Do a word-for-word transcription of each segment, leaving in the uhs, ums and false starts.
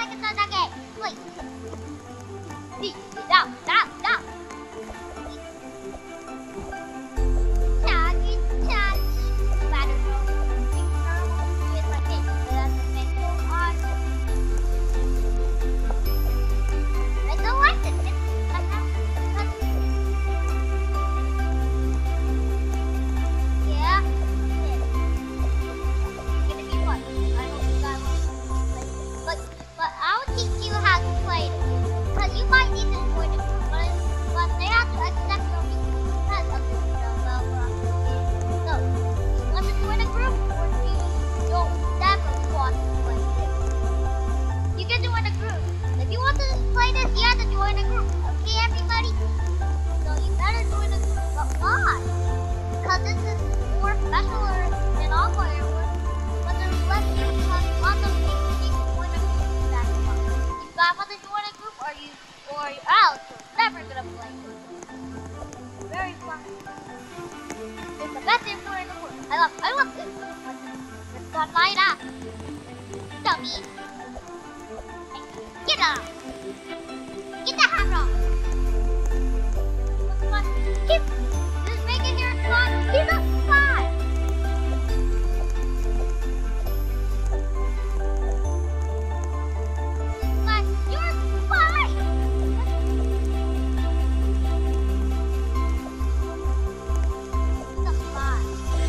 seconds again. Wait. See, down, down, down. Charge, charge. Battery. It's like this. That's the thing. On. I don't like this. Yeah. Gonna be fun. I hope you guys want to play it. But, but I'll teach you how to play it. Because you might need to join the group, but, but they have to accept your because of this stuff. So, you want to join a group, or do you don't never want to play this? You can join a group. If you want to play this, you have to join a group. Okay, everybody? So you better join a group. But why? Because this is more special than all fireworks. But there's less people on the people you can join a group. That's why. You guys want to join a group, or you or else you're never gonna play it. Very fun. It's the best thing in the world. I love I love this. Let's go light up. Dummy. Get up. Get the hammer off. Come on. Keep just make it here fun. Keep it fun. But you're fine. The fun.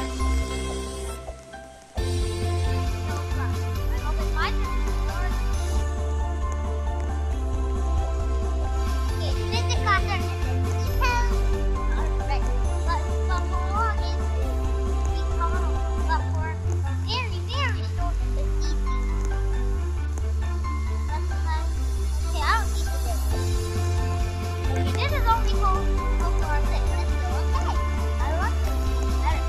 So fun. I hope it's my turn. Okay, this is faster. Alright, but but for long is we cover but for a very very short it's easy. That's nice. Okay, I don't need to do it. Okay, this is only for for for six. It's still okay. I love this better.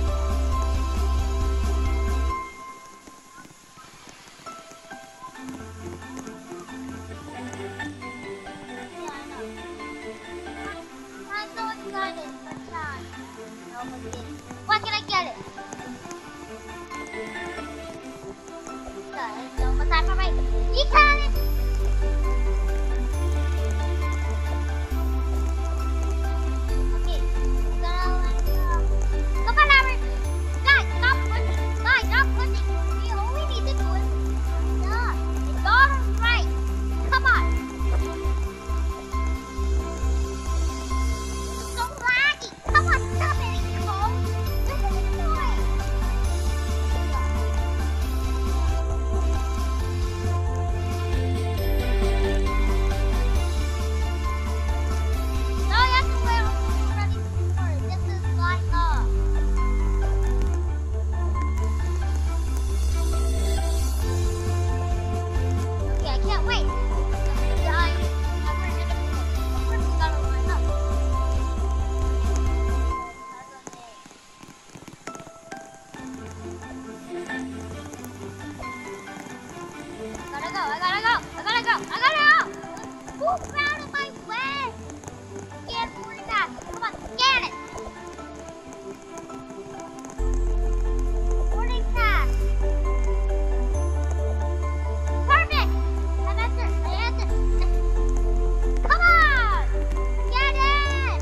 Yeah, I know. I'm so excited for time. Oh, but this. Why can I get it? Guys, no more time for my. You got it. Okay, I'm gonna let go. Come on, Albert. Guys, stop pushing. Guys, stop pushing. We only need to do it. Done. It's all right. Come on. So laggy. Come on, stop it, Nicole. This is annoying. Now you have to wait until you're ready for it. This is like uh okay, I can't wait. Yeah, I'm never gonna do it. But first we gotta line up. I gotta go, I gotta go, I gotta go, I gotta go! Move out of my way! Get for that! Come on, get it! Boarding pass! Perfect! I answered, I answered. Come on! Get it!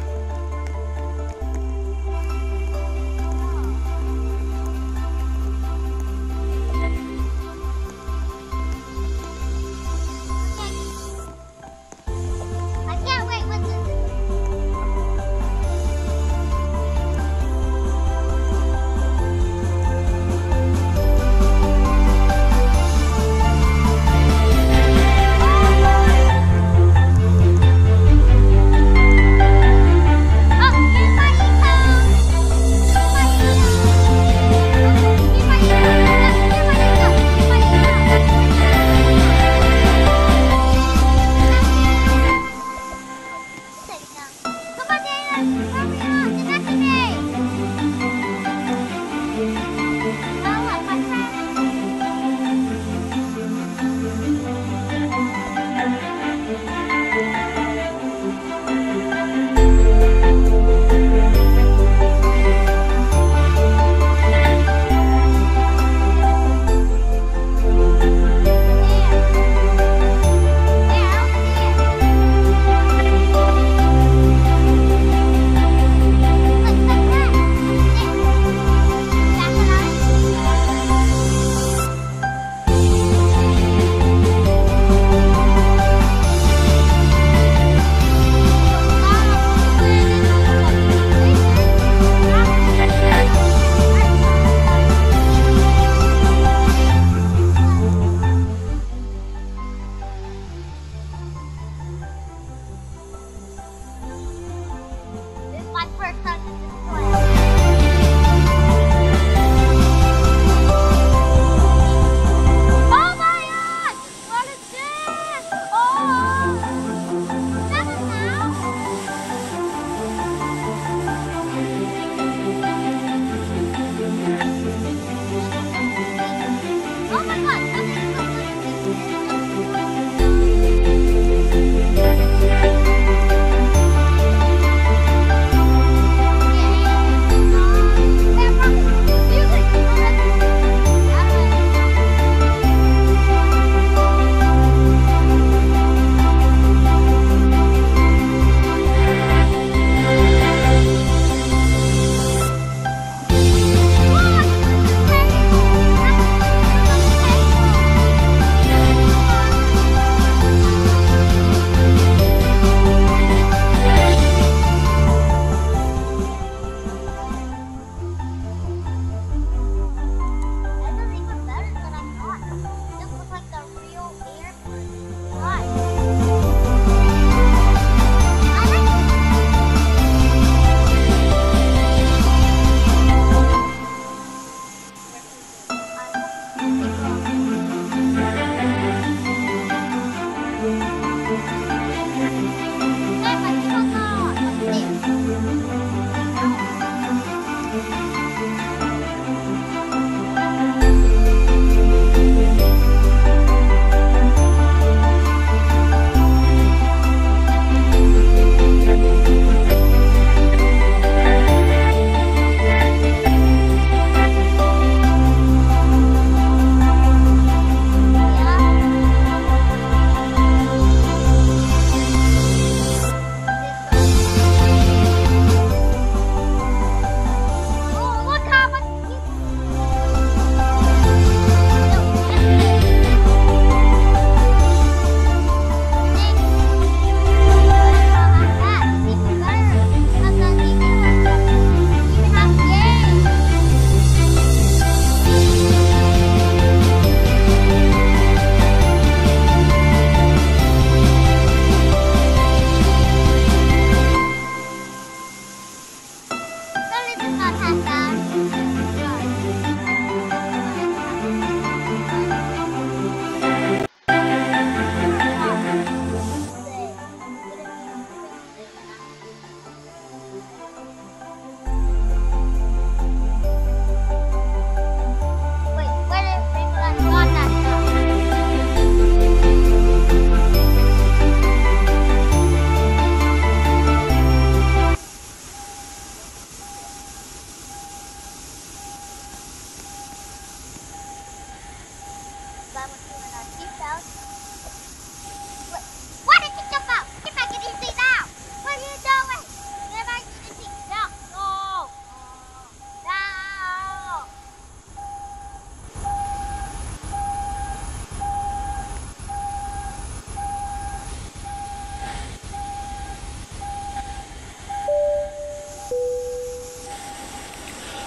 Okay.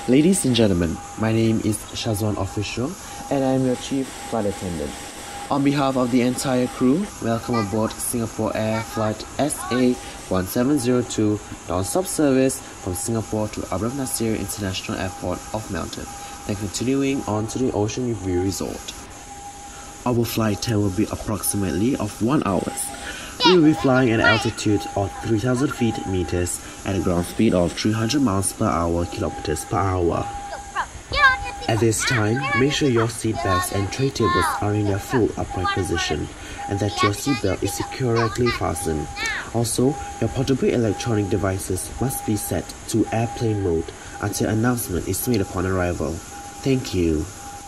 Ladies and gentlemen, my name is Shazwan Official and I am your Chief Flight Attendant. On behalf of the entire crew, welcome aboard Singapore Air Flight S A one seven zero two non-stop service from Singapore to Abram Nasir International Airport of Melbourne, then continuing on to the Ocean View Resort. Our flight time will be approximately of one hour. We will be flying at an altitude of three thousand feet meters at a ground speed of three hundred miles per hour kilometers per hour. At this time, make sure your seat belts and tray tables are in their full upright position and that your seat belt is securely fastened. Also, your portable electronic devices must be set to airplane mode until announcement is made upon arrival. Thank you.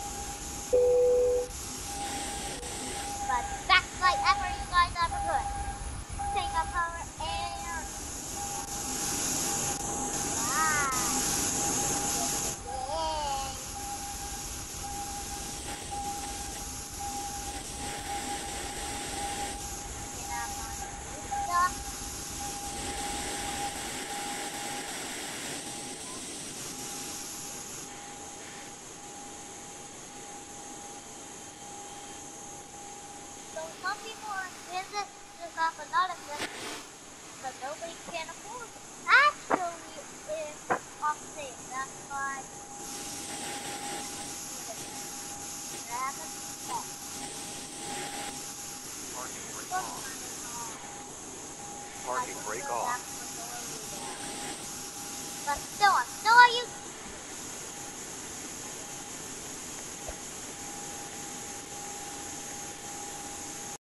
Some people visit just off another thing, but nobody can afford it. Actually, it's off sale. That's why Parking brake off. Parking brake off. But still, I'm still a